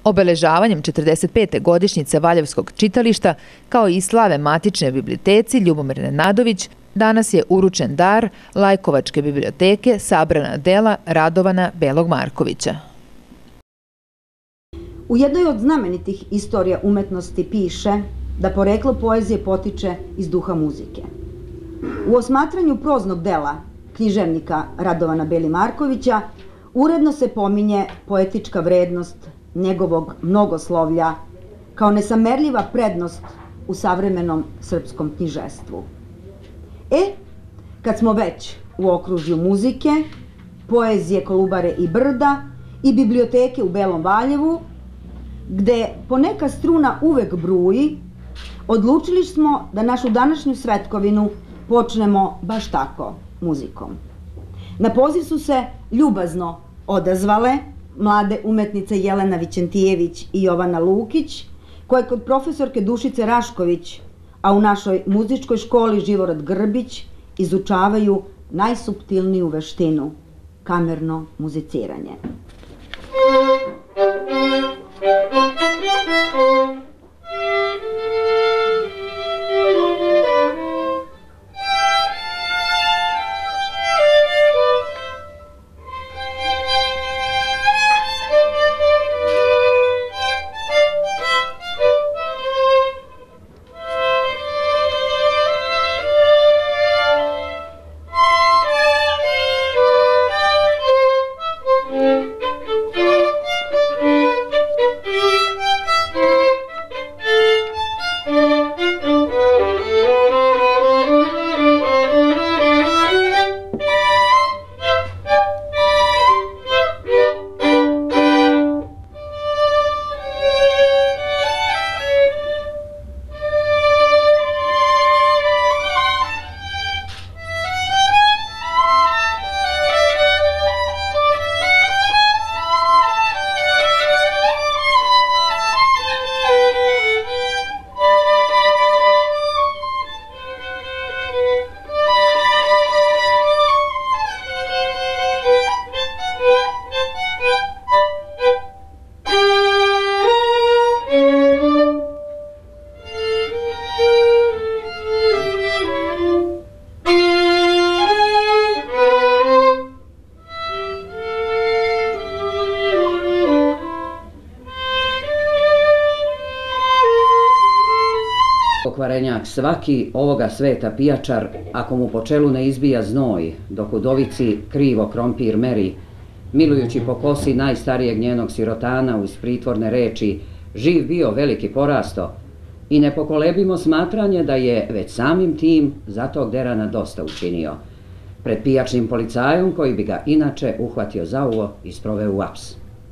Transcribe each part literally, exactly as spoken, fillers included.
Obeležavanjem četrdeset pete godišnjice Valjevskog čitališta, kao i slave matične biblioteci Ljubomir Nenadović, danas je uručen dar Lajkovačke biblioteke Sabrana dela Radovana Belog Markovića. U jednoj od znamenitih istorija umetnosti piše da poreklo poezije potiče iz duha muzike. U osmatranju proznog dela književnika Radovana Beli Markovića uredno se pominje poetička vrednost njegovog mnogoslovlja kao nesamerljiva prednost u savremenom srpskom književstvu. E, kad smo već u okružju muzike, poezije Kolubare i Brda i biblioteke u Belom Valjevu, gde poneka struna uvek bruji, odlučili smo da našu današnju svetkovinu počnemo baš tako, muzikom. Na poziv su se ljubazno odazvale mlade umetnice Jelena Vićentijević i Jovana Lukić, koje kod profesorke Dušice Rašković, a u našoj muzičkoj školi Živorad Grbić, izučavaju najsuptilniju veštinu, kamerno muziciranje. Pokvarenjak svaki ovoga sveta pijačar, ako mu po čelu ne izbija znoj, dok u dovici krivo krompir meri, milujući po kosi najstarijeg njenog sirotana uz pritvorne reči, živ bio veliki porasto, i nepokolebimo smatranje da je već samim tim za tog derana dosta učinio, pred pijačnim policajom koji bi ga inače uhvatio za uvo i sproveo u aps.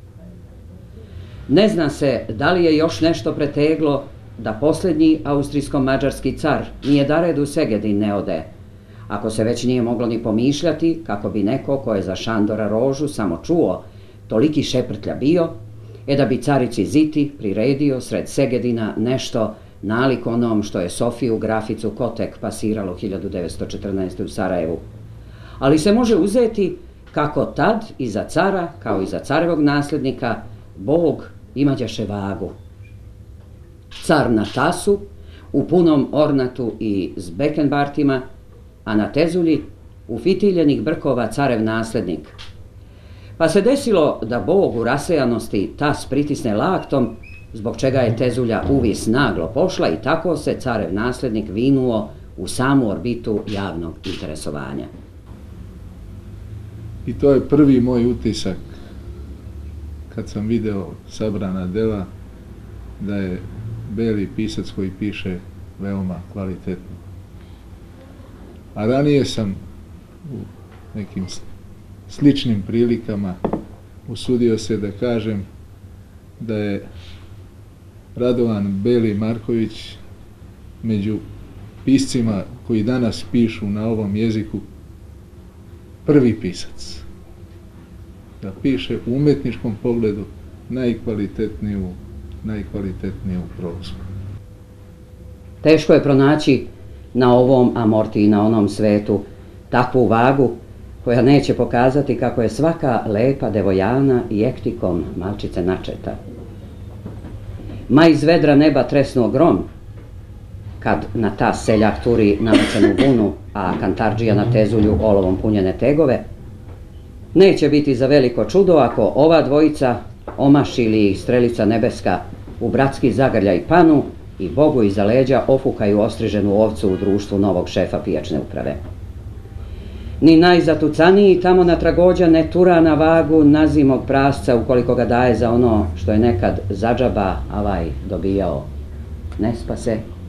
Ne zna se da li je još nešto preteglo da posljednji austrijsko-mađarski car nije dared u Segedin ne ode, ako se već nije moglo ni pomišljati kako bi neko ko je za Šandora Rožu samo čuo toliki šeprtlja bio, e da bi carici Ziti priredio sred Segedina nešto nalik onom što je Sofiju Graficu Kotek pasiralo hiljadu devetsto četrnaeste. u Sarajevu. Ali se može uzeti kako tad i za cara, kao i za carevog nasljednika, Bog imađaše vagu. Car na tasu, u punom ornatu i s bekenbartima, a na tezulji ufitiljenih brkova carev nasljednik. Pa se desilo da Bog u rasejanosti tas pritisne laktom, zbog čega je tezulja uvis naglo pošla i tako se carev nasljednik vinuo u samu orbitu javnog interesovanja. I to je prvi moj utisak kad sam video sabrana dela, da je Beli pisac koji piše veoma kvalitetno. A ranije sam u nekim sličnim prilikama usudio se da kažem da je Radovan Beli Marković među piscima koji danas pišu na ovom jeziku prvi pisac. Da piše u umetničkom pogledu najkvalitetniju najkvalitetniju prozu. Teško je pronaći na ovom amorti i na onom svetu takvu vagu koja neće pokazati kako je svaka lepa devojana i ektikom malčice načeta. Ma iz vedra neba tresnuo grom, kad na ta seljak turi namećenu vunu, a kantardžija na tezulju olovom punjene tegove, neće biti za veliko čudo ako ova dvojica omašili ih strelica nebeska u bratski zagrljaj panu i Bogu iza leđa ofukaju ostriženu ovcu u društvu novog šefa pijačne uprave. Ni najzatucaniji tamo na tragođa ne tura na vagu nazimog prasca ukoliko ga daje za ono što je nekad za džaba avaj dobijao. Ne spase